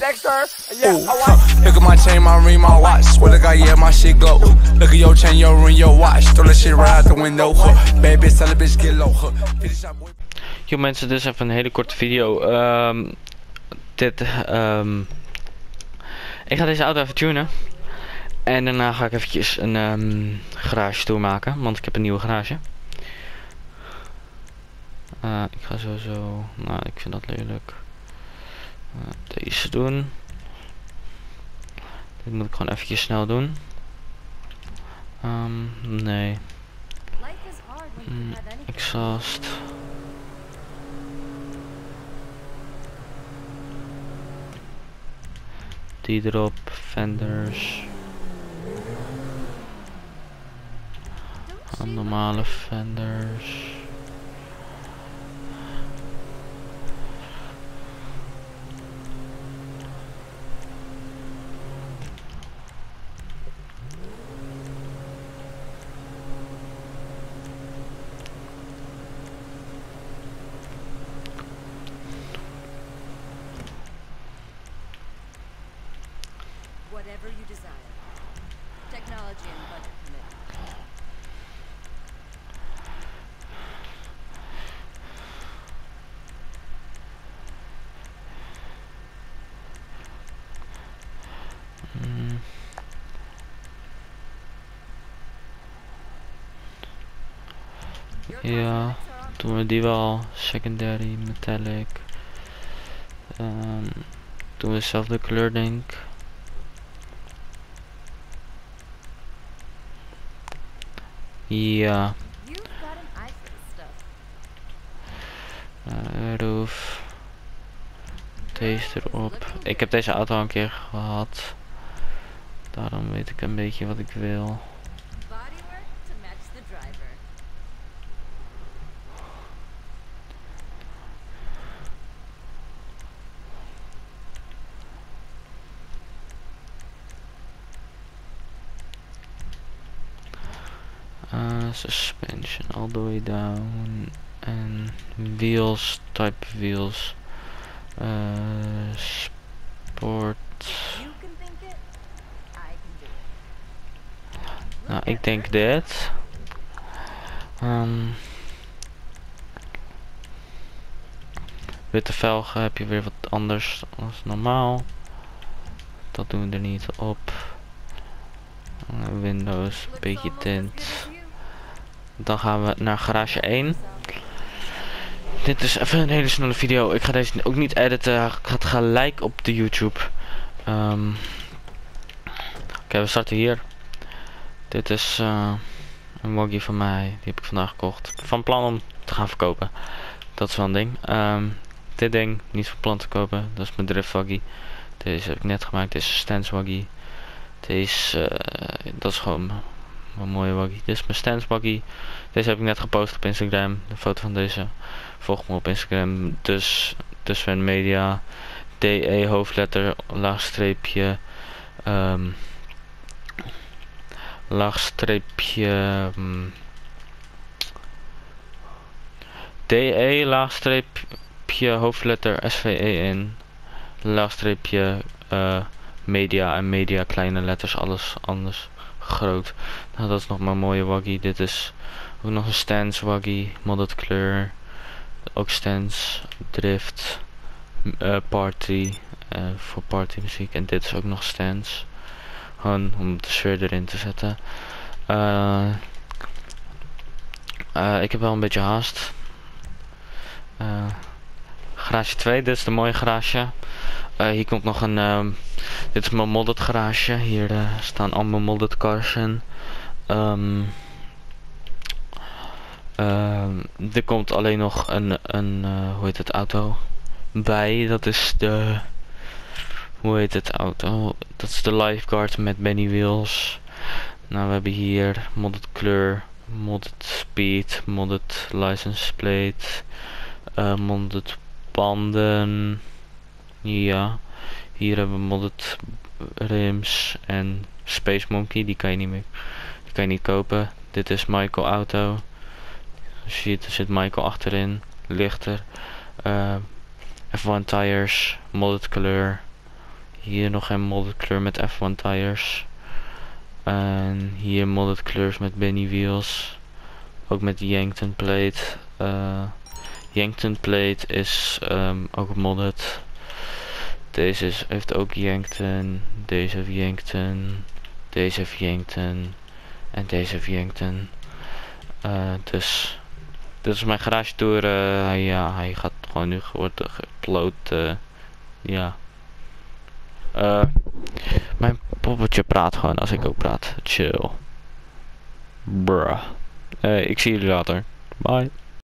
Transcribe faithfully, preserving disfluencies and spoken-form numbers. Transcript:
Dexter. Yeah, I watch. Look at my chain, my ring, my watch. Swear to God, yeah, my shit go. Look at your chain, your ring, your watch. Throw that shit right out the window. Baby, tell a bitch get low. Yo mensen, dit is even een hele korte video. Um, dit, um, ik ga deze auto even tunen. En daarna ga ik eventjes een um, garage tour maken, want ik heb een nieuwe garage. Uh, ik ga sowieso, nou ik vind dat lelijk. Uh, deze doen. Dit moet ik gewoon eventjes snel doen. Um, nee. Mm, exhaust. Die erop, fenders. Normale fenders. Whatever you desire. Technology and budget permit. Mm. Ja, doen we die wel. Secondary, metallic. Um, doen we dezelfde kleur denk ik. Ja. Uh, roof. Deze erop. Ik heb deze auto al een keer gehad. Daarom weet ik een beetje wat ik wil. Uh, suspension all the way down and wheels, type wheels, uh, sport. Nou, ik denk dit. Um, witte velgen heb je weer wat anders als normaal. Dat doen we er niet op. Uh, Windows, een beetje tint. Dan gaan we naar garage één. Dit is even een hele snelle video. Ik ga deze ook niet editen. Ik ga het gelijk op de YouTube. Um, Oké, okay, we starten hier. Dit is uh, een waggie van mij. Die heb ik vandaag gekocht. Van plan om te gaan verkopen. Dat is wel een ding. Um, dit ding, niet van plan te kopen. Dat is mijn drift waggie. Deze heb ik net gemaakt. Dit is een stance waggie. Deze, uh, dat is gewoon een mooie waggie. Dit is mijn stance waggie. Deze heb ik net gepost op Instagram. De foto van deze. Volg me op Instagram. Dus, dus Sven Media. D E hoofdletter. Laagstreepje. Um, laagstreepje. Um, D E laagstreepje hoofdletter S V E N. Laagstreepje. Uh, media en media kleine letters. Alles anders groot. Nou, dat is nog maar een mooie waggie. Dit is ook nog een stance waggie. Modded kleur. Ook stance. Drift. Uh, party. Uh, voor party muziek. En dit is ook nog stance. Gewoon om de sfeer erin te zetten. Uh, uh, ik heb wel een beetje haast. Uh, garage twee. Dit is de mooie garage. Uh, hier komt nog een. Uh, dit is mijn modded garage. Hier uh, staan allemaal modded cars in. Um, uh, er komt alleen nog een, een uh, hoe heet het, auto bij. Dat is de, hoe heet het auto? Dat is de Lifeguard met Benny Wheels. Nou, we hebben hier modded kleur, modded speed, modded license plate, uh, modded banden. Ja, hier hebben we modded rims en Space Monkey. Die kan je niet meer, die kan je niet kopen. Dit is Michael Auto. Als je ziet, er zit Michael achterin, lichter. Uh, F één tires, modded kleur. Hier nog een modded kleur met F one tires. En hier modded kleurs met Benny wheels. Ook met Yankton plate. Uh, Yankton plate is um, ook modded. Deze is, heeft ook Yankton. Deze heeft Yankton. Deze heeft Yankton. En deze heeft Yankton. Uh, dus dit is mijn garage tour. Uh, hij, ja, hij gaat gewoon nu worden geüpload. Uh, ja. Uh, mijn poppetje praat gewoon als ik ook praat. Chill. Bruh. Uh, ik zie jullie later. Bye.